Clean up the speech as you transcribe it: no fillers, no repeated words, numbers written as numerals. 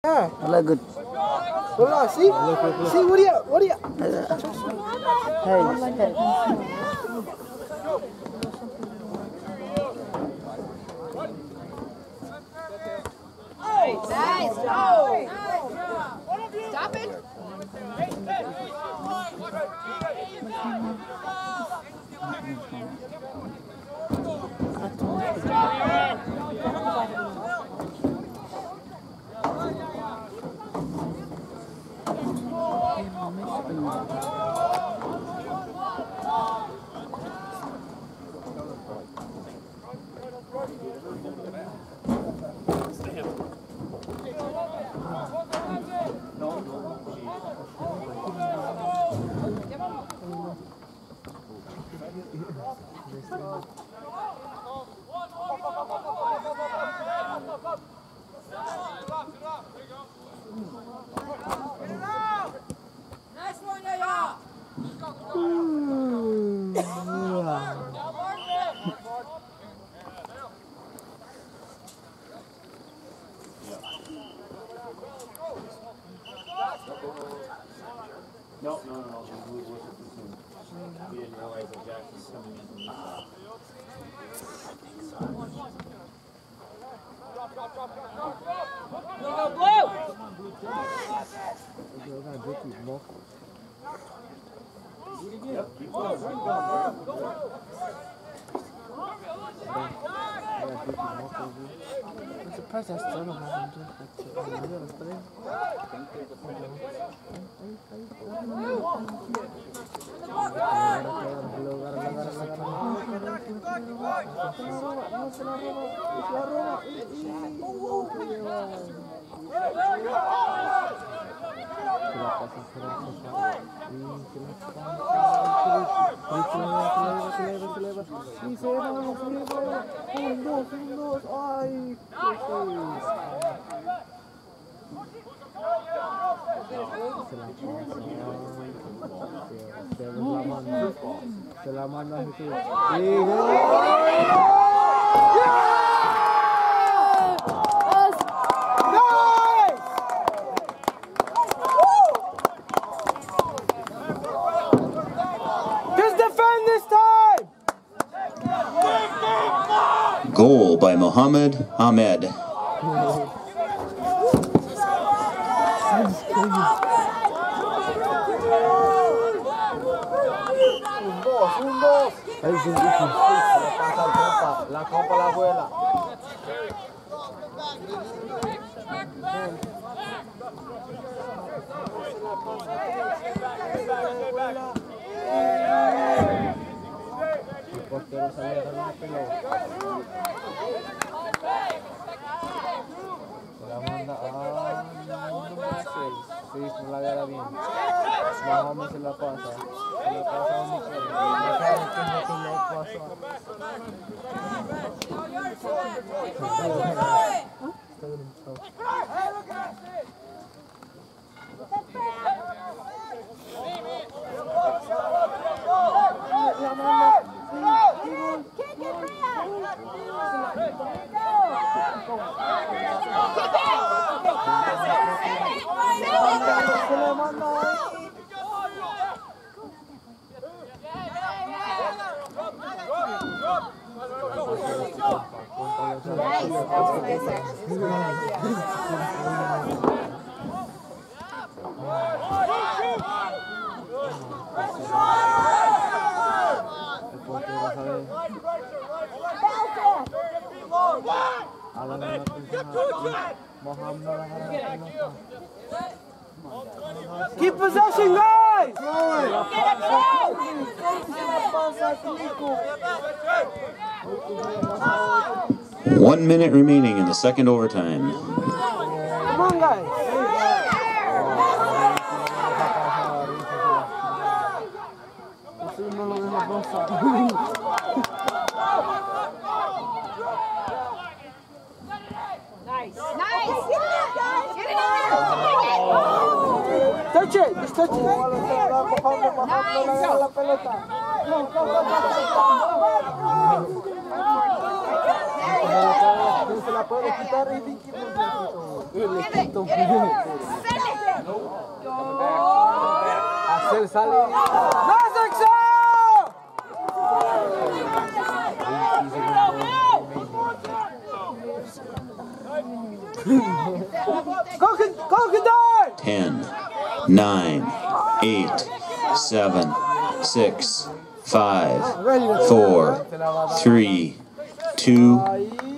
Wala good. Wala, see? See, what do you? Hey. Nice, go! Stop it! Nice one, Yaya! No. We didn't realize that Jackson's coming in from the side. Go, blue! Yep, keep going. I'm surprised I still don't have him Goal by Mohammed Ahmed. La copa la abuela. El portero sale a dar una pelota. Se la manda a número 6. Sí, no la agarra bien. Mohamed se la pasa. Se la pasa a Michel. Keep possession, guys! 1 minute remaining in the second overtime. Come on, guys! Nice! Nice! Get it in there! Touch it! Just touch it! Se la puede quitar y Axel sale. ¡Más Axel! Go, Kadar! 10, 9, 8, 7, 6, 5, 4, 3, 2,